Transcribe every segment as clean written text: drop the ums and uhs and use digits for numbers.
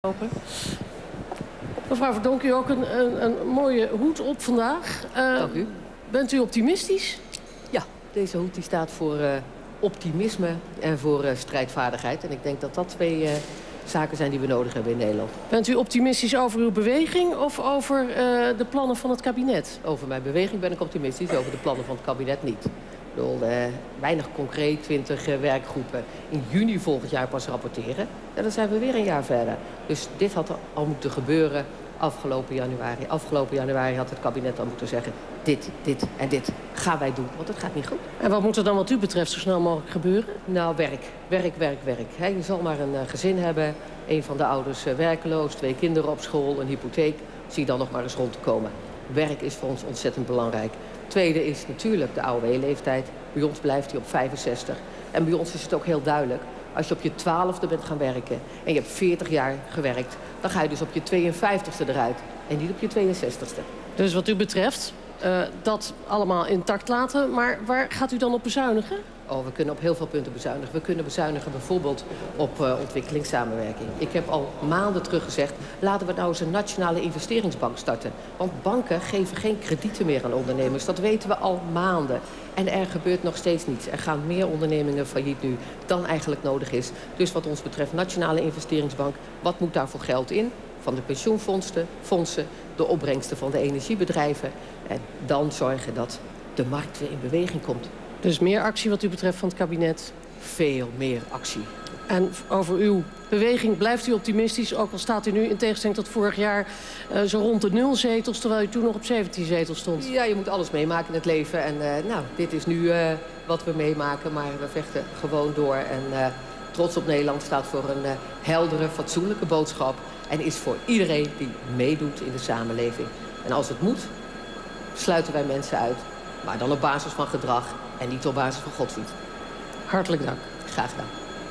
Open. Mevrouw Verdonk, u ook een mooie hoed op vandaag. Dank u. Bent u optimistisch? Ja, deze hoed die staat voor optimisme en voor strijdvaardigheid. En ik denk dat dat twee zaken zijn die we nodig hebben in Nederland. Bent u optimistisch over uw beweging of over de plannen van het kabinet? Over mijn beweging ben ik optimistisch, over de plannen van het kabinet niet. Ik bedoel, weinig concreet, 20 werkgroepen in juni volgend jaar pas rapporteren. En dan zijn we weer een jaar verder. Dus dit had al moeten gebeuren afgelopen januari. Afgelopen januari had het kabinet al moeten zeggen, dit en dit gaan wij doen, want het gaat niet goed. En wat moet er dan wat u betreft zo snel mogelijk gebeuren? Nou, werk. Je zal maar een gezin hebben, een van de ouders werkeloos, 2 kinderen op school, een hypotheek. Zie dan nog maar eens rond te komen. Werk is voor ons ontzettend belangrijk. Tweede is natuurlijk de AOW-leeftijd. Bij ons blijft die op 65. En bij ons is het ook heel duidelijk. Als je op je 12e bent gaan werken en je hebt 40 jaar gewerkt, dan ga je dus op je 52e eruit en niet op je 62e. Dus wat u betreft, dat allemaal intact laten. Maar waar gaat u dan op bezuinigen? Oh, we kunnen op heel veel punten bezuinigen. We kunnen bezuinigen bijvoorbeeld op ontwikkelingssamenwerking. Ik heb al maanden terug gezegd, laten we nou eens een nationale investeringsbank starten. Want banken geven geen kredieten meer aan ondernemers. Dat weten we al maanden. En er gebeurt nog steeds niets. Er gaan meer ondernemingen failliet nu dan eigenlijk nodig is. Dus wat ons betreft nationale investeringsbank, wat moet daarvoor geld in? Van de pensioenfondsen, de opbrengsten van de energiebedrijven. En dan zorgen dat de markt weer in beweging komt. Dus meer actie wat u betreft van het kabinet? Veel meer actie. En over uw beweging blijft u optimistisch, ook al staat u nu in tegenstelling tot vorig jaar zo rond de 0 zetels, terwijl u toen nog op 17 zetels stond. Ja, je moet alles meemaken in het leven. En dit is nu wat we meemaken, maar we vechten gewoon door. En Trots op Nederland staat voor een heldere, fatsoenlijke boodschap. En is voor iedereen die meedoet in de samenleving. En als het moet, sluiten wij mensen uit. Maar dan op basis van gedrag en niet op basis van godsdienst. Hartelijk dank. Graag gedaan.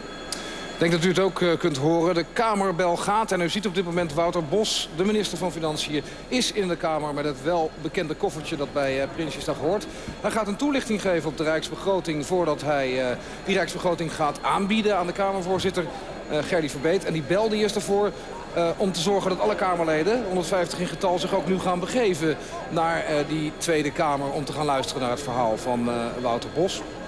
Ik denk dat u het ook kunt horen. De Kamerbel gaat en u ziet op dit moment Wouter Bos, de minister van Financiën, is in de Kamer met het wel bekende koffertje dat bij Prinsjesdag hoort. Hij gaat een toelichting geven op de Rijksbegroting voordat hij die Rijksbegroting gaat aanbieden aan de Kamervoorzitter Gerdy Verbeet. En die belde eerst ervoor om te zorgen dat alle Kamerleden, 150 in getal, zich ook nu gaan begeven naar die Tweede Kamer om te gaan luisteren naar het verhaal van Wouter Bos.